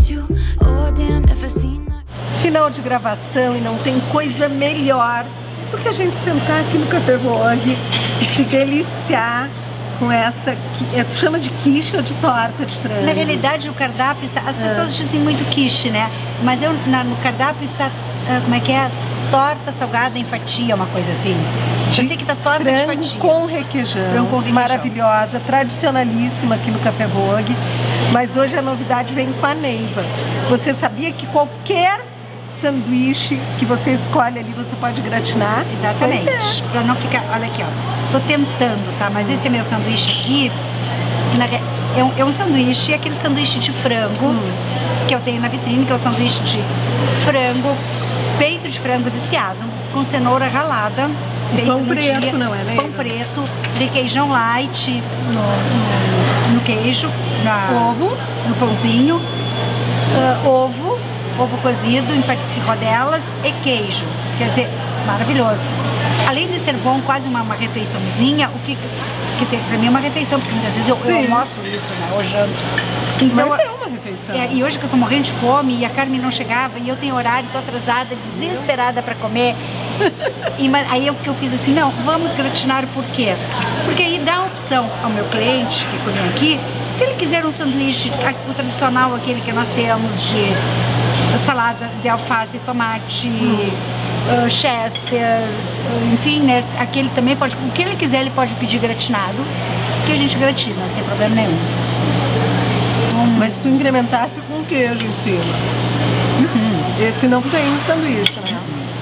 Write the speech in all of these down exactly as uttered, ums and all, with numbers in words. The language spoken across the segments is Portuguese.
Final de gravação e não tem coisa melhor do que a gente sentar aqui no Café Vogue e se deliciar com essa, que tu chama de quiche ou de torta de frango? Na realidade, o cardápio está... As pessoas é. dizem muito quiche, né? Mas eu, na, no cardápio está, uh, como é que é? Torta salgada em fatia, uma coisa assim. De eu sei que tá torta frango de fatia. com requeijão, frango com requeijão. Maravilhosa, tradicionalíssima aqui no Café Vogue. Mas hoje a novidade vem com a Neiva. Você sabia que qualquer sanduíche que você escolhe ali, você pode gratinar? Exatamente. É. Pra não ficar... Olha aqui, ó. Tô tentando, tá? Mas esse é meu sanduíche aqui. Que na, é, um, é um sanduíche, é aquele sanduíche de frango hum. que eu tenho na vitrine, que é o sanduíche de frango, peito de frango desfiado, com cenoura ralada. E pão preto, dia, não é, né? Pão preto, requeijão light no, no, no queijo, na, ovo, no pãozinho, uh, ovo, ovo cozido em rodelas e queijo. Quer dizer, maravilhoso. Além de ser bom, quase uma, uma refeiçãozinha, o que, quer dizer, pra mim é uma refeição, porque muitas vezes eu, eu almoço isso, né, ou janto. Então, mas é uma refeição. É, e hoje que eu tô morrendo de fome e a Carmen não chegava e eu tenho horário, tô atrasada, desesperada pra comer. E aí o que eu fiz assim, não, vamos gratinar, por quê? Porque aí dá a opção ao meu cliente que come aqui, se ele quiser um sanduíche, o tradicional, aquele que nós temos de salada de alface, tomate, hum. uh, chester, uh, enfim, né, aquele também pode, o que ele quiser ele pode pedir gratinado, que a gente gratina, sem problema nenhum. Hum. Mas se tu incrementasse com queijo em cima, uhum. esse não tem no sanduíche, né?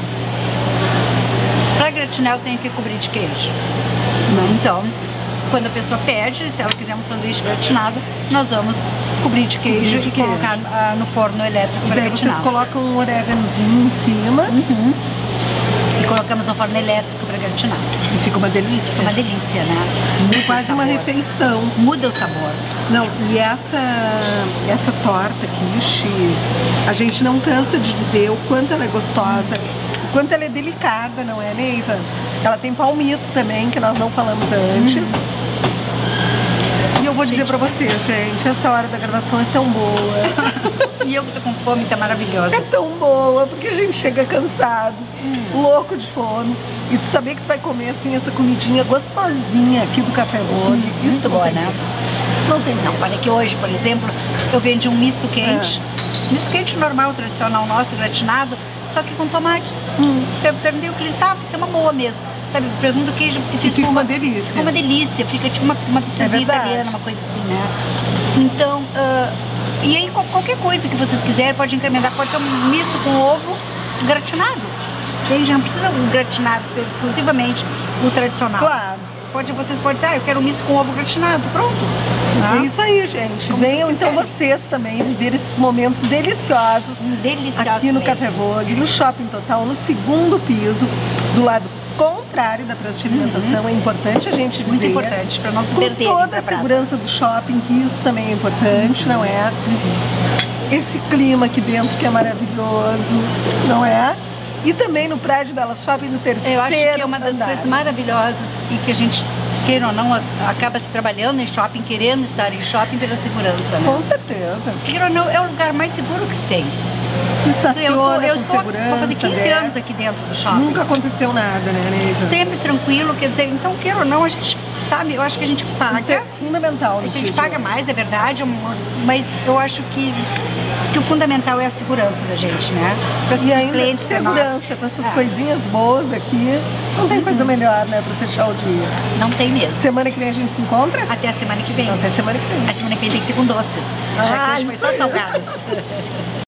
Para gratinar eu tenho que cobrir de queijo. Não. Então, quando a pessoa pede, se ela quiser um sanduíche gratinado, nós vamos cobrir de queijo de e queijo. colocar uh, no forno elétrico para gratinar. Vocês colocam um oréganozinho em cima. Uhum. E colocamos no forno elétrico para gratinar. E fica uma delícia. Uma delícia, né? Muda é quase uma refeição. Muda o sabor. Não, e essa, essa torta quiche, a gente não cansa de dizer o quanto ela é gostosa, o quanto ela é delicada, não é, Neiva? Ela tem palmito também, que nós não falamos antes. Uhum. E eu vou dizer gente, pra vocês, gente, essa hora da gravação é tão boa. E eu que tô com fome, tá maravilhosa. É tão boa, porque a gente chega cansado, hum. louco de fome. E tu saber que tu vai comer, assim, essa comidinha gostosinha aqui do Café Vogue. Hum, isso muito boa, né? Não tem Não, olha que hoje, por exemplo, eu vendi um misto quente. É. Misto quente normal, tradicional nosso, gratinado, só que com tomates. Hum. Eu perguntei o cliente, ah, isso é uma boa mesmo. Sabe, presunto, queijo e fiz fica uma, uma delícia. Fica uma delícia, fica tipo uma, uma pizzazinha é italiana, uma coisa assim, né? Então, uh, e aí qualquer coisa que vocês quiserem, pode incrementar, pode ser um misto com ovo gratinado. Entende? Não precisa um gratinado ser exclusivamente o tradicional. Claro. Pode, vocês podem dizer, ah, eu quero um misto com ovo gratinado, pronto. Ah. É isso aí, gente. Como venham vocês então vocês também viver esses momentos deliciosos, deliciosos aqui no mesmo. Café Vogue, no Shopping Total, no segundo piso, do lado contrário da praça de alimentação. Uhum. É importante a gente dizer. Muito importante, para não se perder. Com toda a segurança do shopping, que isso também é importante, uhum. não é? Uhum. Esse clima aqui dentro que é maravilhoso, não é? E também no Prédio Belas Shopping, no terceiro Eu acho que é uma das andar. coisas maravilhosas e que a gente, queira ou não, acaba se trabalhando em shopping, querendo estar em shopping pela segurança, né? Com certeza. Queira ou não, é o lugar mais seguro que se tem. Tu estaciona eu, eu com estou, segurança. Vou fazer quinze anos aqui dentro do shopping. Nunca aconteceu nada, né, Neiva? Sempre tranquilo, quer dizer, então, queira ou não, a gente sabe, eu acho que a gente paga. Isso é fundamental. A gente paga mais, é verdade, mas eu acho que que o fundamental é a segurança da gente, né? Para os clientes, segurança, com essas é. coisinhas boas aqui, não tem uhum. coisa melhor, né, para fechar o dia. Não tem mesmo. Semana que vem a gente se encontra? Até a semana que vem. Então, até a semana que vem. A semana que vem tem que ser com doces, ah, já que hoje foi só salgados.